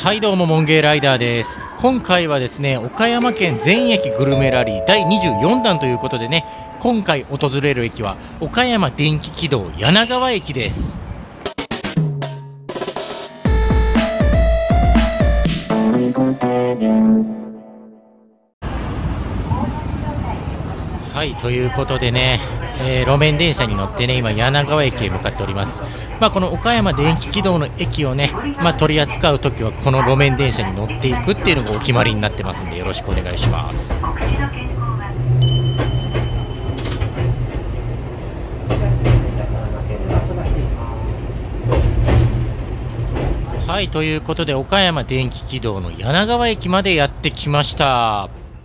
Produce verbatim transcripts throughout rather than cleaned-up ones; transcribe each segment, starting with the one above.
はいどうもモンゲーライダーです。今回はですね岡山県全駅グルメラリーだいにじゅうよんだんということでね、今回訪れる駅は岡山電気軌道柳川駅です。はいということでね、えー、路面電車に乗ってね今柳川駅へ向かっております。まあこの岡山電気軌道の駅をね、まあ、取り扱うときはこの路面電車に乗っていくっていうのがお決まりになってますんで、よろしくお願いします。はいということで岡山電気軌道の柳川駅までやってきました。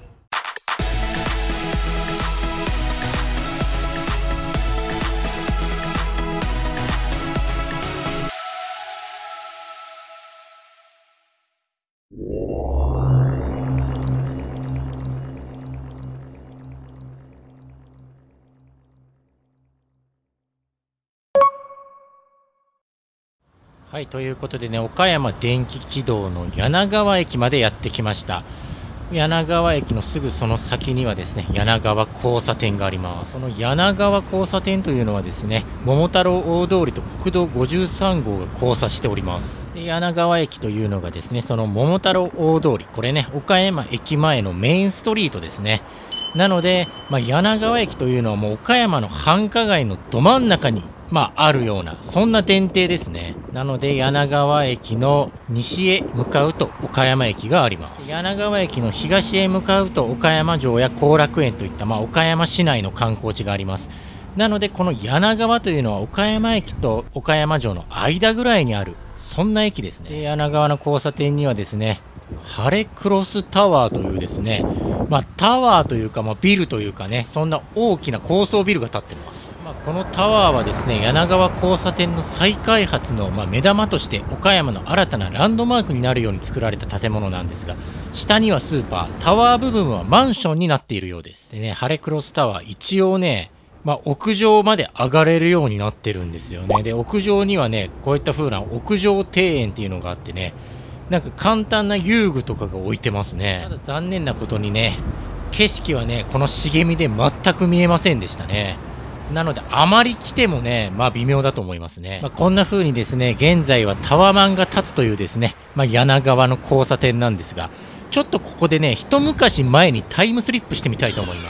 はいということでね岡山電気軌道の柳川駅までやってきました。柳川駅のすぐその先にはですね柳川交差点があります。この柳川交差点というのはですね桃太郎大通りと国道ごじゅうさんごうが交差しております。で柳川駅というのがですねその桃太郎大通り、これね岡山駅前のメインストリートですね。なので、まあ、柳川駅というのはもう岡山の繁華街のど真ん中にまあ、あるようなそんな電停ですね。なので柳川駅の西へ向かうと岡山駅があります。柳川駅の東へ向かうと岡山城や後楽園といった、まあ、岡山市内の観光地があります。なのでこの柳川というのは岡山駅と岡山城の間ぐらいにあるそんな駅ですね。で柳川の交差点にはですね晴れクロスタワーというですね、まあ、タワーというか、まあ、ビルというかね、そんな大きな高層ビルが建っています。まあ、このタワーはですね柳川交差点の再開発のまあ目玉として岡山の新たなランドマークになるように作られた建物なんですが、下にはスーパー、タワー部分はマンションになっているようです。でね晴れクロスタワー一応ねまあ、屋上まで上がれるようになってるんですよね。で屋上にはねこういった風な屋上庭園っていうのがあってね、なんか簡単な遊具とかが置いてますね。ただ残念なことにね景色はねこの茂みで全く見えませんでしたね。なのであまり来てもねまあ微妙だと思いますね。まあ、こんな風にですね現在はタワマンが建つというですね、まあ、柳川の交差点なんですが、ちょっとここでね一昔前にタイムスリップしてみたいと思います。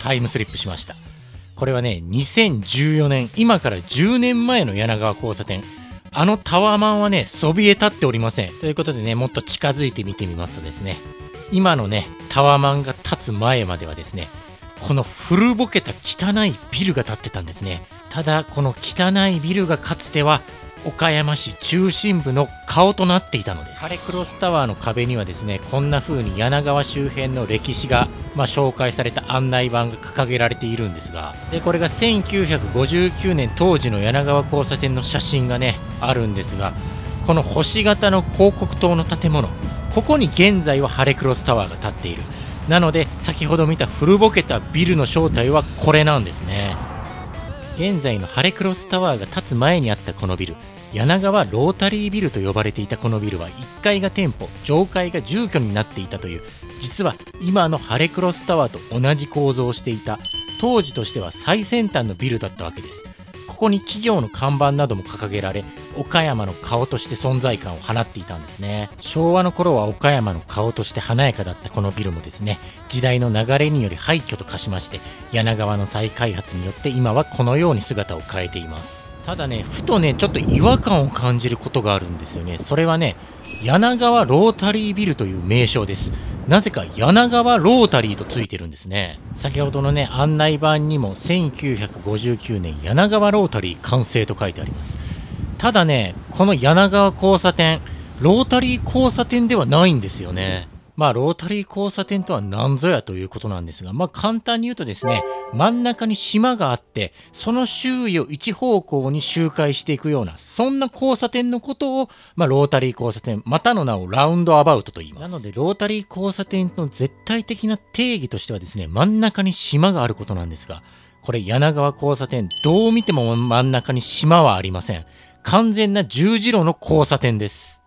タイムスリップしました。これはねにせんじゅうよねん、今からじゅうねんまえの柳川交差点、あのタワマンはねそびえ立っておりません。ということでねもっと近づいて見てみますとですね、今のねタワマンが建つ前まではですねこの古ぼけた汚いビルが建ってたんですね。ただこの汚いビルがかつては岡山市中心部の顔となっていたのです。晴れクロスタワーの壁にはですねこんな風に柳川周辺の歴史が、まあ、紹介された案内板が掲げられているんですが、でこれがせんきゅうひゃくごじゅうきゅうねん当時の柳川交差点の写真がねあるんですが、この星型の広告塔の建物、ここに現在は晴れクロスタワーが建っている。なので先ほど見た古ぼけたビルの正体はこれなんですね。現在の晴れクロスタワーが建つ前にあったこのビル、柳川ロータリービルと呼ばれていたこのビルはいっかいが店舗、上階が住居になっていたという、実は今の晴れクロスタワーと同じ構造をしていた、当時としては最先端のビルだったわけです。ここに企業の看板なども掲げられ、岡山の顔として存在感を放っていたんですね。昭和の頃は岡山の顔として華やかだったこのビルもですね、時代の流れにより廃墟と化しまして、柳川の再開発によって今はこのように姿を変えています。ただねふとねちょっと違和感を感じることがあるんですよね。それはね柳川ロータリービルという名称です。なぜか柳川ロータリーとついてるんですね。先ほどのね案内板にもせんきゅうひゃくごじゅうきゅうねん柳川ロータリー完成と書いてあります。ただねこの柳川交差点ロータリー交差点ではないんですよね。まあロータリー交差点とは何ぞやということなんですが、まあ簡単に言うとですね真ん中に島があってその周囲を一方向に周回していくようなそんな交差点のことを、まあ、ロータリー交差点、またの名をラウンドアバウトと言います。なのでロータリー交差点の絶対的な定義としてはですね真ん中に島があることなんですが、これ柳川交差点どう見ても真ん中に島はありません。完全な十字路の交差点です。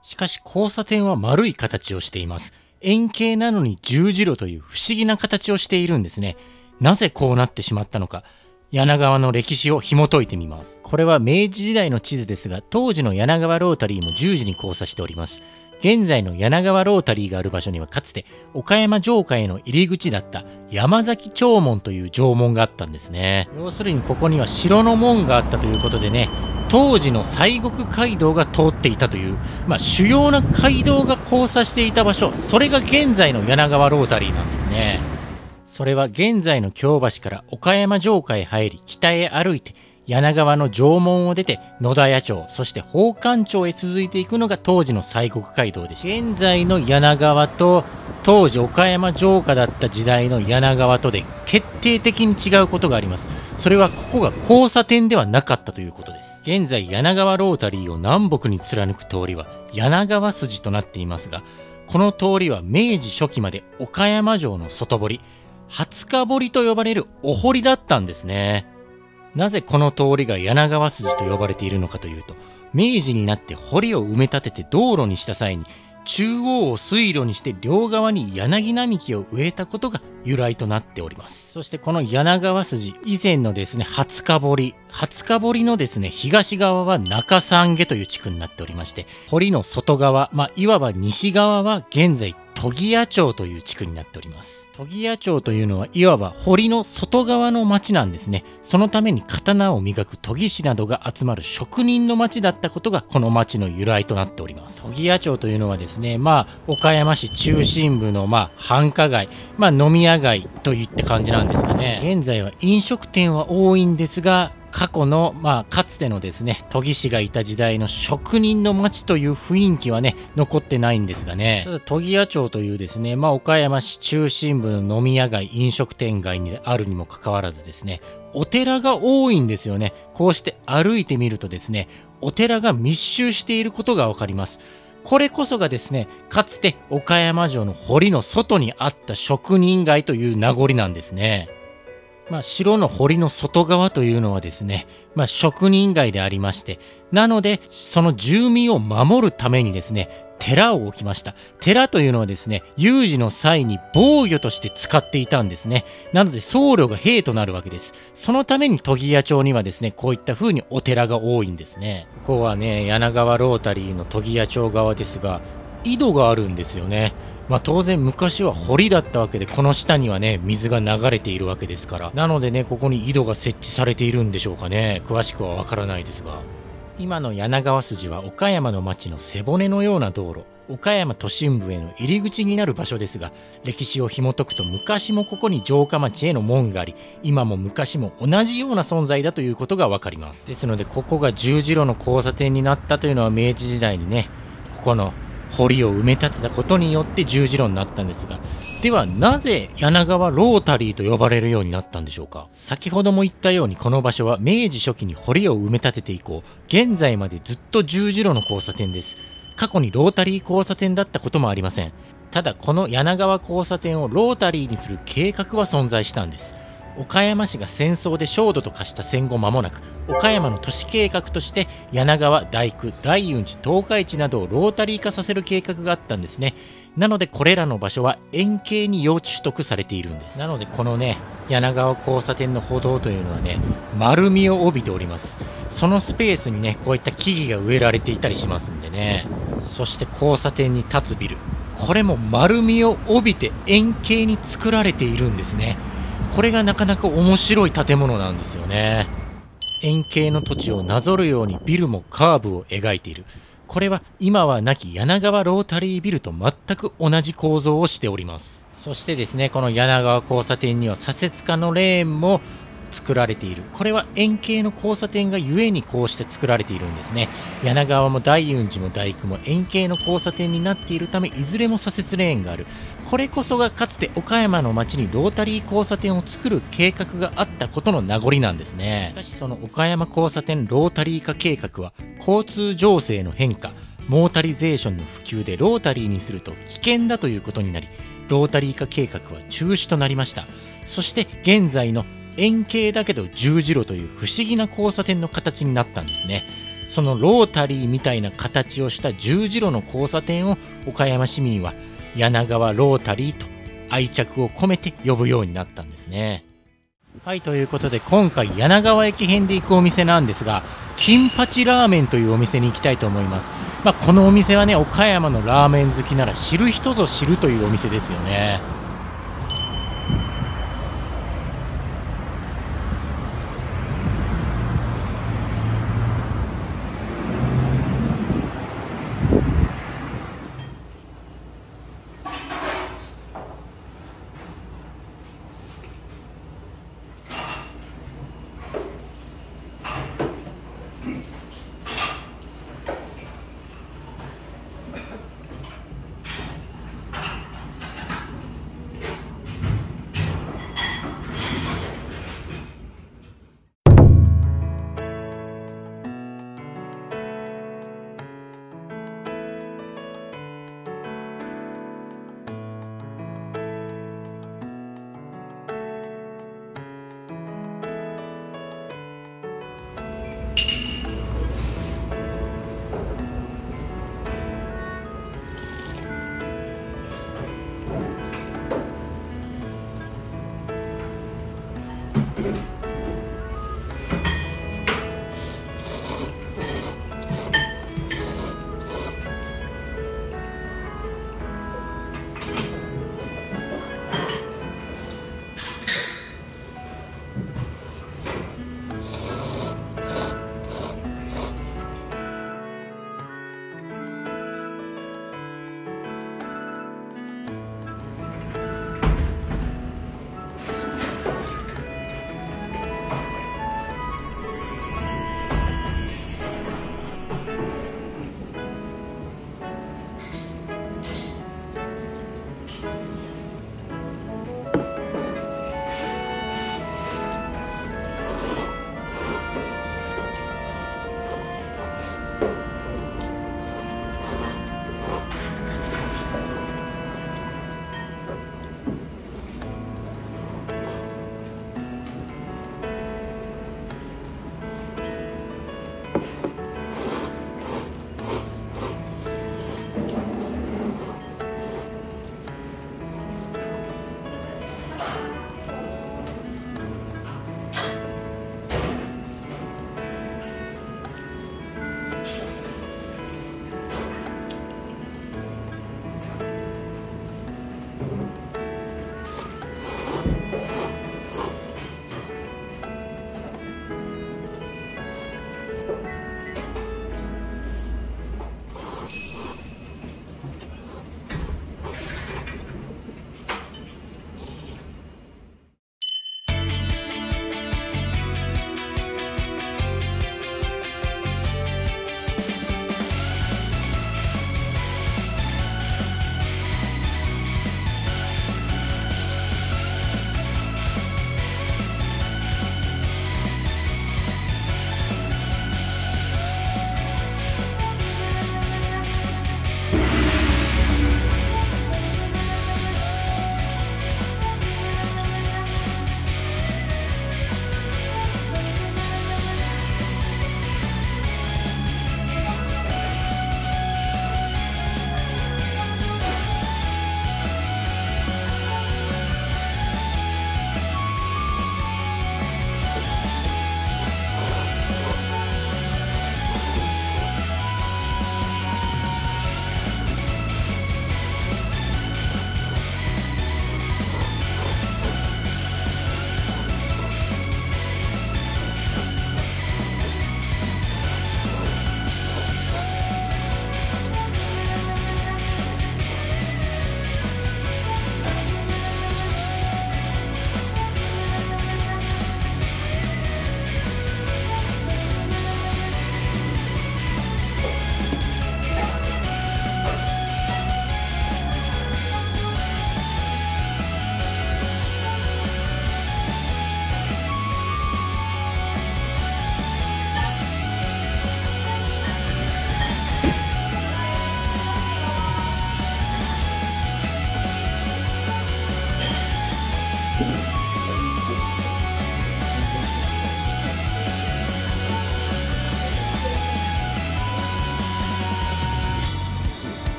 しかし交差点は丸い形をしています。円形なのに十字路という不思議な形をしているんですね。なぜこうなってしまったのか、柳川の歴史を紐解いてみます。これは明治時代の地図ですが、当時の柳川ロータリーも十字に交差しております。現在の柳川ロータリーがある場所にはかつて岡山城下への入り口だった山崎町門という城門があったんですね。要するにここには城の門があったということでね、当時の西国街道が通っていたという、まあ、主要な街道が交差していた場所、それが現在の柳川ロータリーなんですね。それは現在の京橋から岡山城下へ入り、北へ歩いて柳川の城門を出て野田屋町、そして宝冠町へ続いていくのが当時の西国街道でした。現在の柳川と当時岡山城下だった時代の柳川とで決定的に違うことがあります。それはここが交差点ではなかったということです。現在柳川ロータリーを南北に貫く通りは柳川筋となっていますが、この通りは明治初期まで岡山城の外堀、二日堀と呼ばれるお堀だったんですね。なぜこの通りが柳川筋と呼ばれているのかというと、明治になって堀を埋め立てて道路にした際に中央を水路にして両側に柳並木を植えたことが由来となっております。そしてこの柳川筋、以前のですね二日堀二日堀のですね東側は中三下という地区になっておりまして、堀の外側、まあいわば西側は現在都木屋町という地区になっております。都木屋町というのはいわば堀の外側の町なんですね。そのために刀を磨く研ぎ師などが集まる職人の町だったことがこの町の由来となっております。都木屋町というのはですね、まあ岡山市中心部のまあ繁華街、まあ飲み屋街といった感じなんですがね、現在は飲食店は多いんですが、過去の、まあ、かつてのですね、研ぎ師がいた時代の職人の町という雰囲気はね、残ってないんですがね、ただ、研ぎ屋町というですね、まあ、岡山市中心部の飲み屋街、飲食店街にあるにもかかわらずですね、お寺が多いんですよね。こうして歩いてみるとですね、お寺が密集していることがわかります。これこそがですね、かつて岡山城の堀の外にあった職人街という名残なんですね。まあ、城の堀の外側というのはですね、まあ、職人街でありまして、なのでその住民を守るためにですね、寺を置きました。寺というのはですね、有事の際に防御として使っていたんですね。なので僧侶が兵となるわけです。そのために都木屋町にはですね、こういった風にお寺が多いんですね。ここはね、柳川ロータリーの都木屋町側ですが、井戸があるんですよね。まあ当然昔は堀だったわけで、この下にはね水が流れているわけですから、なのでねここに井戸が設置されているんでしょうかね。詳しくはわからないですが、今の柳川筋は岡山の町の背骨のような道路、岡山都心部への入り口になる場所ですが、歴史を紐解くと昔もここに城下町への門があり、今も昔も同じような存在だということがわかります。ですのでここが十字路の交差点になったというのは明治時代にね、ここの堀を埋め立てたことによって十字路になったんですが、ではなぜ柳川ロータリーと呼ばれるようになったんでしょうか。先ほども言ったようにこの場所は明治初期に堀を埋め立てて以降、現在までずっと十字路の交差点です。過去にロータリー交差点だったこともありません。ただこの柳川交差点をロータリーにする計画は存在したんです。岡山市が戦争で焦土と化した戦後間もなく、岡山の都市計画として柳川、大工、大雲寺、東海地などをロータリー化させる計画があったんですね。なのでこれらの場所は円形に用地取得されているんです。なのでこのね柳川交差点の歩道というのはね、丸みを帯びております。そのスペースにねこういった木々が植えられていたりしますんでね。そして交差点に立つビル、これも丸みを帯びて円形に作られているんですね。これがなかなか面白い建物なんですよね。円形の土地をなぞるようにビルもカーブを描いている。これは今はなき柳川ロータリービルと全く同じ構造をしております。そしてですね、この柳川交差点には左折化のレーンも作られている。これは円形の交差点がゆえにこうして作られているんですね。柳川も大雲寺も大工も円形の交差点になっているため、いずれも左折レーンがある。これこそがかつて岡山の町にロータリー交差点を作る計画があったことの名残なんですね。しかしその岡山交差点ロータリー化計画は交通情勢の変化、モータリゼーションの普及でロータリーにすると危険だということになり、ロータリー化計画は中止となりました。そして現在の円形だけど十字路という不思議な交差点の形になったんですね。 そのロータリーみたいな形をした十字路の交差点を岡山市民は柳川ロータリーと愛着を込めて呼ぶようになったんですね。はい、ということで今回柳川駅編で行くお店なんですが、金八ラーメンというお店に行きたいと思います。まあ、このお店はね、岡山のラーメン好きなら知る人ぞ知るというお店ですよね。